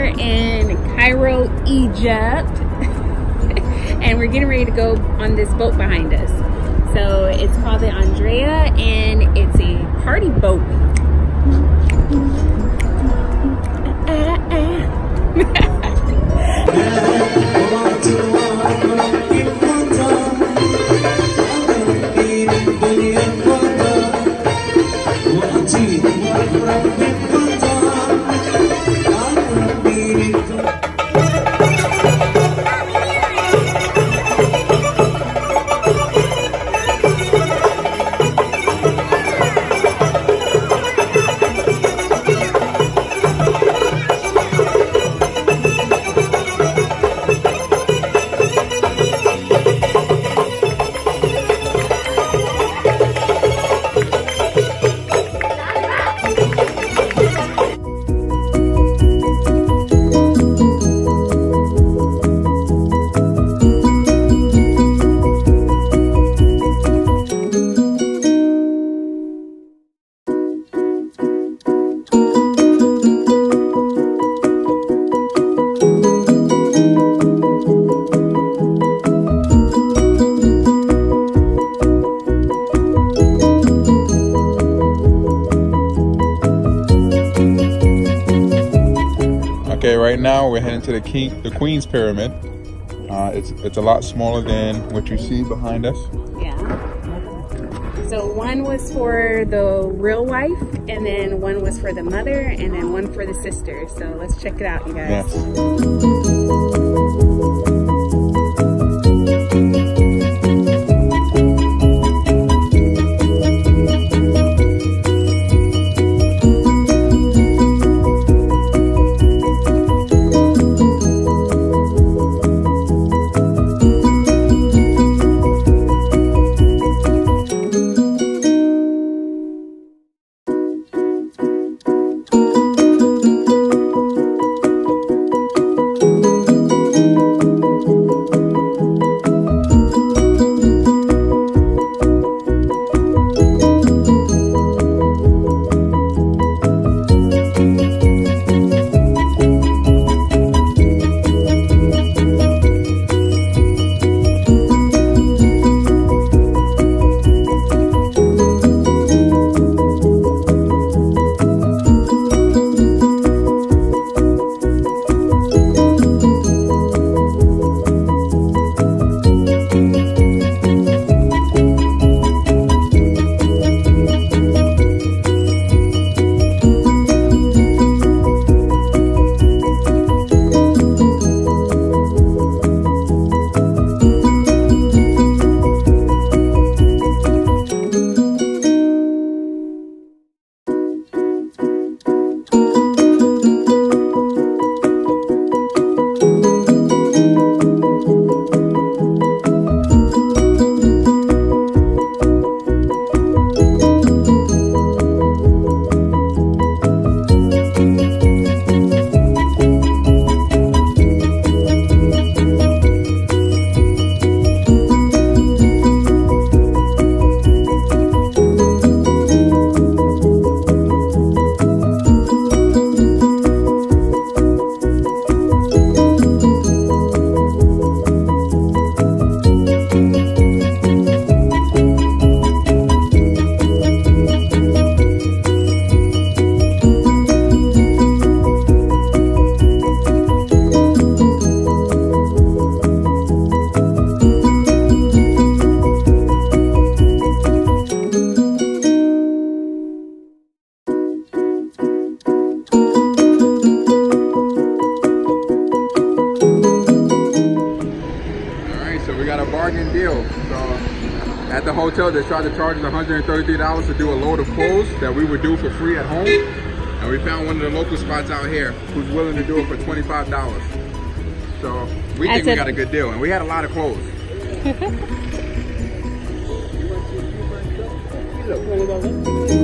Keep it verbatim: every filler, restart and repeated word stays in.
in Cairo, Egypt. And we're getting ready to go on this boat behind us. So it's called the Andrea, and it's a party boat. Okay, right now we're heading to the King, the Queen's Pyramid. Uh, it's it's a lot smaller than what you see behind us. Yeah. So one was for the real wife, and then one was for the mother, and then one for the sister. So let's check it out, you guys. Yes. bargain deal. So at the hotel, they tried to charge us one hundred thirty-three dollars to do a load of clothes that we would do for free at home. And we found one of the local spots out here who's willing to do it for twenty-five dollars. So we think we got a good deal, and we had a lot of clothes. Look,